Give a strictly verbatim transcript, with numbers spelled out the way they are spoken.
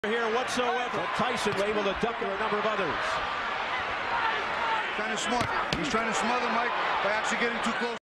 here whatsoever. Tyson able to duck a number of others. Trying to smother. He's trying to smother Mike by actually getting too close.